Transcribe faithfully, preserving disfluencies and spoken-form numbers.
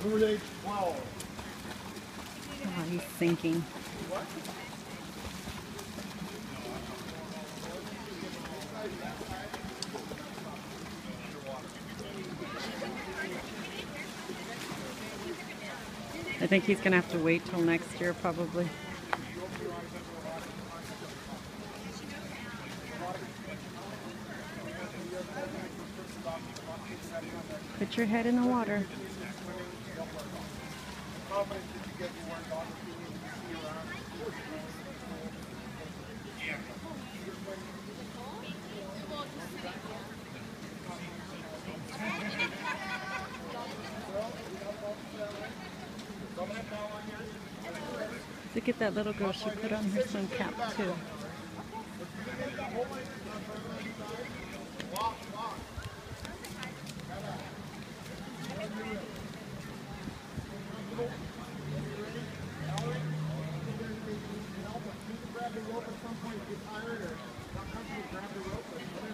Oh, he's sinking. I think he's going to have to wait till next year, probably. Put your head in the water. Look at that little girl. She put on her swim cap too. grab the rope at some point if you're tired or not comfortable, grab the rope.